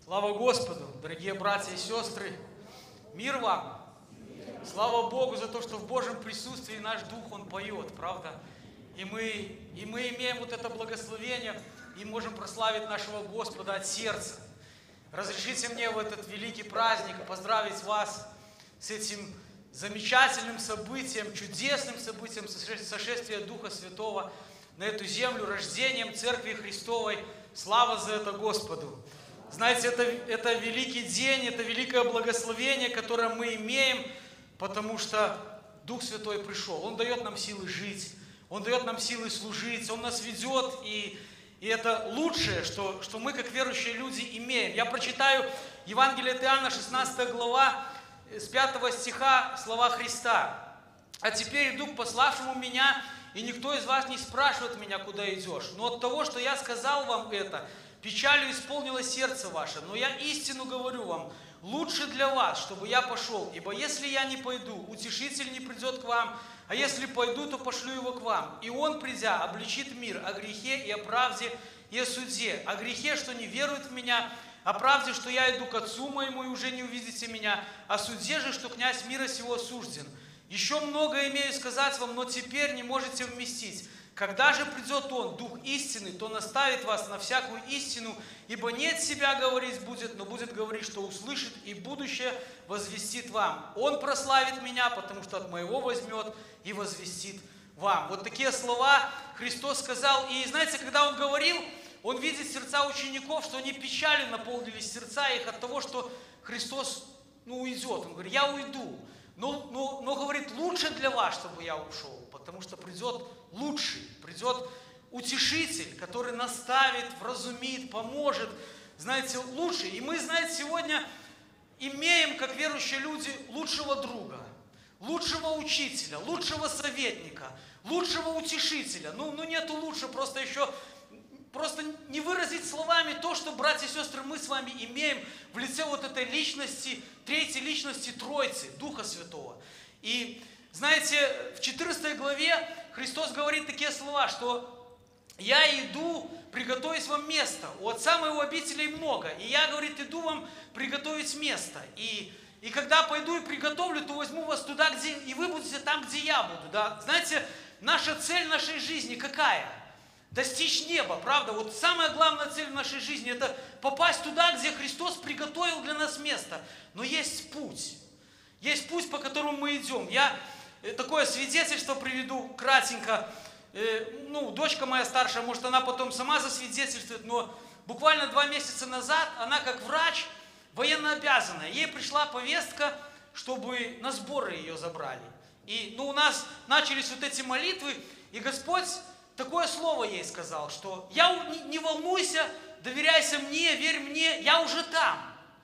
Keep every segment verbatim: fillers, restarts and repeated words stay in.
Слава Господу, дорогие братья и сестры! Мир вам! Слава Богу за то, что в Божьем присутствии наш Дух, Он поет, правда? И мы, и мы имеем вот это благословение и можем прославить нашего Господа от сердца. Разрешите мне в этот великий праздник поздравить вас с этим замечательным событием, чудесным событием сошествия Духа Святого на эту землю, рождением Церкви Христовой. Слава за это Господу! Знаете, это, это великий день, это великое благословение, которое мы имеем, потому что Дух Святой пришел. Он дает нам силы жить, Он дает нам силы служить, Он нас ведет, и, и это лучшее, что, что мы, как верующие люди, имеем. Я прочитаю Евангелие от Иоанна, шестнадцатая глава, с пятого стиха, слова Христа. «А теперь иду к пославшему меня, и никто из вас не спрашивает меня, куда идешь. Но от того, что я сказал вам это, печалью исполнило сердце ваше. Но я истину говорю вам, лучше для вас, чтобы я пошел. Ибо если я не пойду, утешитель не придет к вам, а если пойду, то пошлю его к вам. И он, придя, обличит мир о грехе и о правде и о суде. О грехе, что не верует в меня, о правде, что я иду к Отцу моему, и уже не увидите меня, о суде же, что князь мира сего осужден. Еще много имею сказать вам, но теперь не можете вместить. Когда же придет Он, Дух истины, то наставит вас на всякую истину, ибо не от себя говорить будет, но будет говорить, что услышит, и будущее возвестит вам. Он прославит меня, потому что от моего возьмет и возвестит вам». Вот такие слова Христос сказал. И знаете, когда Он говорил, Он видит сердца учеников, что они печалью наполнились сердца их от того, что Христос ну, уйдет. Он говорит: «Я уйду». Но, но, но говорит, лучше для вас, чтобы я ушел, потому что придет лучший, придет утешитель, который наставит, вразумит, поможет, знаете, лучший. И мы, знаете, сегодня имеем, как верующие люди, лучшего друга, лучшего учителя, лучшего советника, лучшего утешителя. Ну, ну нету лучше, просто еще... Просто не выразить словами то, что, братья и сестры, мы с вами имеем в лице вот этой личности, третьей личности Троицы, Духа Святого. И, знаете, в четырнадцатой главе Христос говорит такие слова, что «Я иду приготовить вам место, у Отца моего обителей много, и я, говорит, иду вам приготовить место. И, и когда пойду и приготовлю, то возьму вас туда, где, и вы будете там, где я буду». Да? Знаете, наша цель нашей жизни какая? Достичь неба, правда? Вот самая главная цель в нашей жизни – это попасть туда, где Христос приготовил для нас место. Но есть путь. Есть путь, по которому мы идем. Я такое свидетельство приведу кратенько. Ну, дочка моя старшая, может, она потом сама засвидетельствует, но буквально два месяца назад она, как врач, военнообязанная, ей пришла повестка, чтобы на сборы ее забрали. И ну, у нас начались вот эти молитвы, и Господь такое слово ей сказал, что я не волнуйся, доверяйся мне, верь мне, я уже там.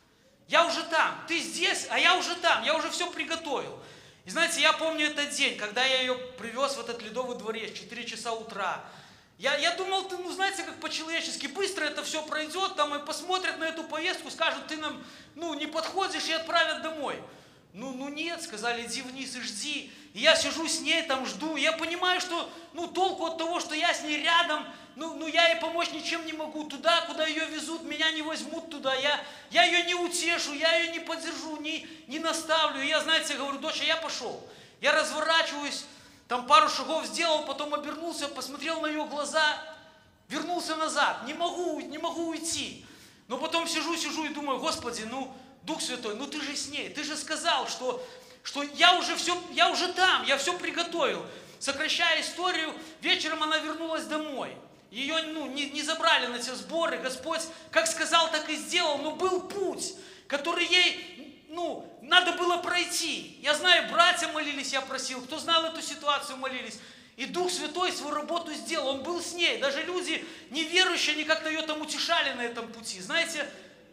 Я уже там. Ты здесь, а я уже там. Я уже все приготовил. И знаете, я помню этот день, когда я ее привез в этот Ледовый дворец, четыре часа утра. Я, я думал, ты, ну знаете, как по-человечески, быстро это все пройдет, там и посмотрят на эту повестку, скажут, ты нам ну, не подходишь и отправят домой. Ну, ну нет, сказали, иди вниз и жди. И я сижу с ней, там жду. И я понимаю, что ну, толку от того, что я с ней рядом, ну, ну я ей помочь ничем не могу. Туда, куда ее везут, меня не возьмут туда. Я, я ее не утешу, я ее не поддержу, не, не наставлю. И я, знаете, говорю, доча, я пошел. Я разворачиваюсь, там пару шагов сделал, потом обернулся, посмотрел на ее глаза, вернулся назад. Не могу, не могу уйти. Но потом сижу, сижу и думаю, Господи, ну... Дух Святой, ну ты же с ней, ты же сказал, что, что я уже все, я уже там, я все приготовил. Сокращая историю, вечером она вернулась домой. Ее ну, не, не забрали на те сборы. Господь как сказал, так и сделал, но был путь, который ей ну, надо было пройти. Я знаю, братья молились, я просил, кто знал эту ситуацию, молились. И Дух Святой свою работу сделал, Он был с ней. Даже люди неверующие, они как-то ее там утешали на этом пути. Знаете,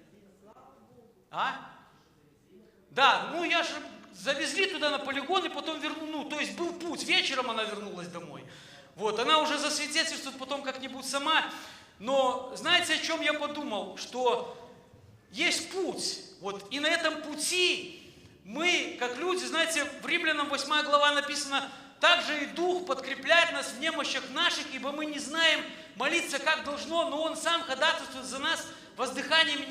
А? Да, ну я же завезли туда на полигон и потом вернул, ну, то есть был путь, вечером она вернулась домой. Вот, она уже засвидетельствует потом как-нибудь сама. Но знаете, о чем я подумал? Что есть путь, вот, и на этом пути мы, как люди, знаете, в Римлянам восьмая глава написано, также и Дух подкрепляет нас в немощах наших, ибо мы не знаем молиться как должно, но Он сам ходатайствует за нас воздыханиями неизреченными.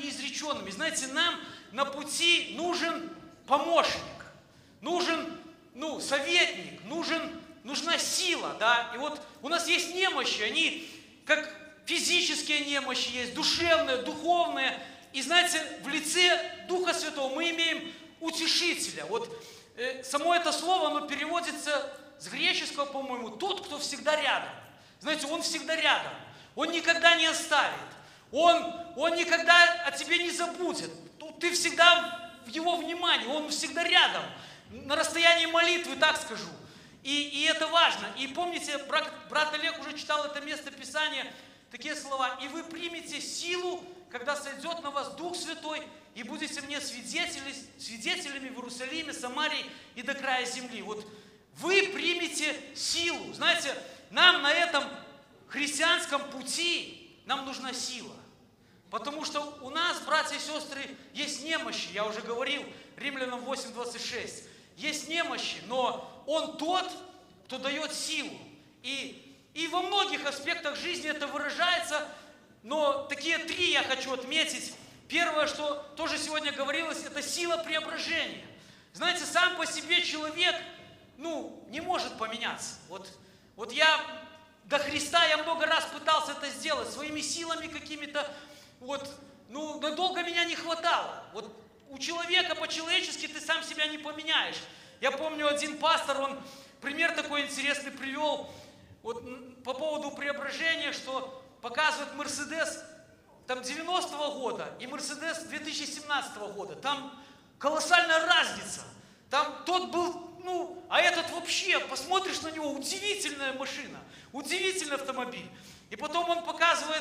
посвященными. Знаете, нам на пути нужен помощник, нужен ну, советник, нужен, нужна сила. Да? И вот у нас есть немощи, они как физические немощи есть, душевные, духовные. И знаете, в лице Духа Святого мы имеем утешителя. Вот э, само это слово, оно переводится с греческого, по-моему, тот, кто всегда рядом. Знаете, он всегда рядом. Он никогда не оставит. Он, он никогда о тебе не забудет. Ты всегда в его внимании, он всегда рядом. На расстоянии молитвы, так скажу. И, и это важно. И помните, брат, брат Олег уже читал это место Писания, такие слова. «И вы примете силу, когда сойдет на вас Дух Святой, и будете мне свидетели, свидетелями в Иерусалиме, Самарии и до края земли». Вот вы примете силу. Знаете, нам на этом христианском пути, нам нужна сила. Потому что у нас, братья и сестры, есть немощи. Я уже говорил, Римлянам восемь двадцать шесть. Есть немощи, но Он тот, кто дает силу. И, и во многих аспектах жизни это выражается, но такие три я хочу отметить. Первое, что тоже сегодня говорилось, это сила преображения. Знаете, сам по себе человек, ну, не может поменяться. Вот, вот я до Христа, я много раз пытался это сделать, своими силами какими-то, вот, ну, надолго меня не хватало. Вот у человека по-человечески ты сам себя не поменяешь. Я помню, один пастор, он пример такой интересный привел, вот, по поводу преображения, что показывает Мерседес там девяностого года и Мерседес две тысячи семнадцатого года. Там колоссальная разница. Там тот был, ну, а этот вообще, посмотришь на него, удивительная машина, удивительный автомобиль. И потом он показывает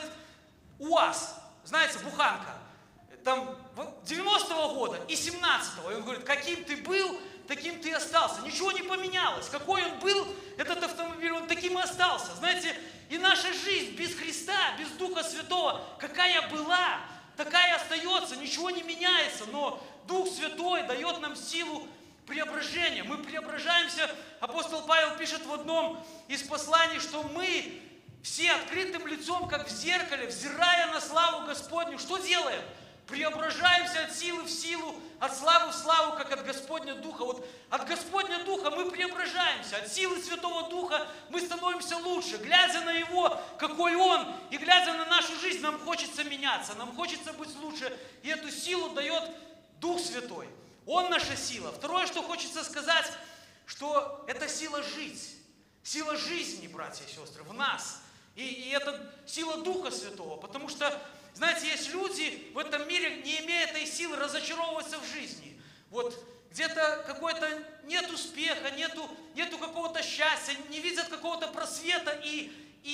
УАЗ, знаете, буханка, там девяностого года и семнадцатого. И он говорит, каким ты был, таким ты и остался. Ничего не поменялось. Какой он был, этот автомобиль, он таким и остался. Знаете, и наша жизнь без Христа, без Духа Святого, какая была, такая остается, ничего не меняется. Но Дух Святой дает нам силу преображения. Мы преображаемся. Апостол Павел пишет в одном из посланий, что мы все открытым лицом, как в зеркале, взирая на славу Господню, что делаем? Преображаемся от силы в силу, от славы в славу, как от Господня Духа. Вот от Господня Духа мы преображаемся, от силы Святого Духа мы становимся лучше. Глядя на Его, какой Он, и глядя на нашу жизнь, нам хочется меняться, нам хочется быть лучше. И эту силу дает Дух Святой. Он наша сила. Второе, что хочется сказать, что это сила жить. Сила жизни, братья и сестры, в нас. И, и это сила Духа Святого. Потому что, знаете, есть люди в этом мире, не имея этой силы, разочаровываются в жизни. Вот где-то какой-то нет успеха, нету, нету какого-то счастья, не видят какого-то просвета и,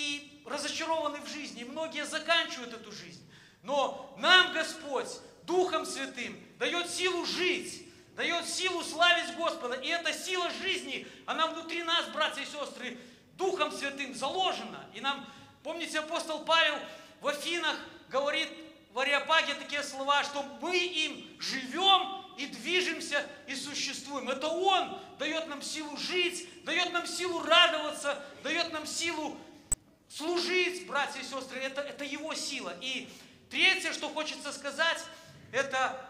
и разочарованы в жизни. И многие заканчивают эту жизнь. Но нам Господь Духом Святым дает силу жить, дает силу славить Господа. И эта сила жизни, она внутри нас, братья и сестры, Духом Святым заложена. И нам, помните, апостол Павел в Афинах говорит в Ареопаге такие слова, что мы им живем и движемся и существуем. Это Он дает нам силу жить, дает нам силу радоваться, дает нам силу служить, братья и сестры. Это, это Его сила. И третье, что хочется сказать, это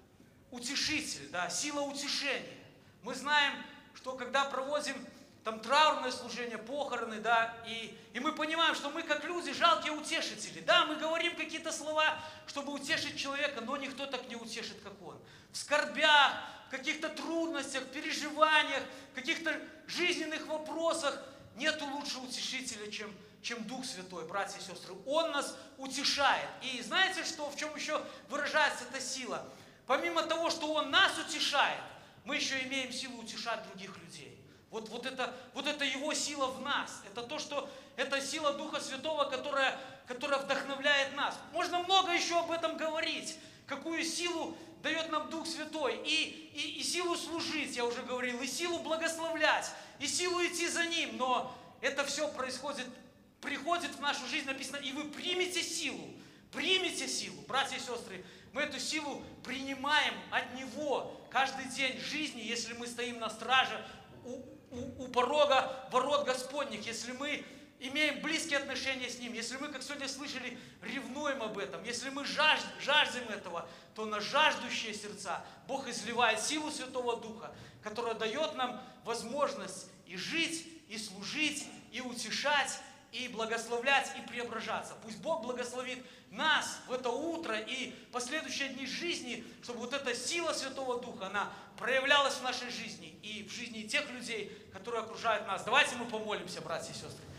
утешитель, да, сила утешения. Мы знаем, что когда проводим там траурное служение, похороны, да, и, и мы понимаем, что мы как люди жалкие утешители. Да, мы говорим какие-то слова, чтобы утешить человека, но никто так не утешит, как он. В скорбях, в каких-то трудностях, переживаниях, каких-то жизненных вопросах нету лучше утешителя, чем, чем Дух Святой, братья и сестры. Он нас утешает. И знаете, что, в чем еще выражается эта сила? Помимо того, что Он нас утешает, мы еще имеем силу утешать других людей. Вот, вот, это, вот это Его сила в нас. Это то, что это сила Духа Святого, которая, которая вдохновляет нас. Можно много еще об этом говорить. Какую силу дает нам Дух Святой. И, и, и силу служить, я уже говорил, и силу благословлять, и силу идти за Ним. Но это все происходит, приходит в нашу жизнь, написано, и вы примете силу. Примите силу, братья и сестры. Мы эту силу принимаем от Него каждый день жизни, если мы стоим на страже у, у, у порога ворот Господних, если мы имеем близкие отношения с Ним, если мы, как сегодня слышали, ревнуем об этом, если мы жаж, жаждем этого, то на жаждущие сердца Бог изливает силу Святого Духа, которая дает нам возможность и жить, и служить, и утешать, и благословлять, и преображаться. Пусть Бог благословит нас в это утро и последующие дни жизни, чтобы вот эта сила Святого Духа, она проявлялась в нашей жизни и в жизни тех людей, которые окружают нас. Давайте мы помолимся, братья и сестры.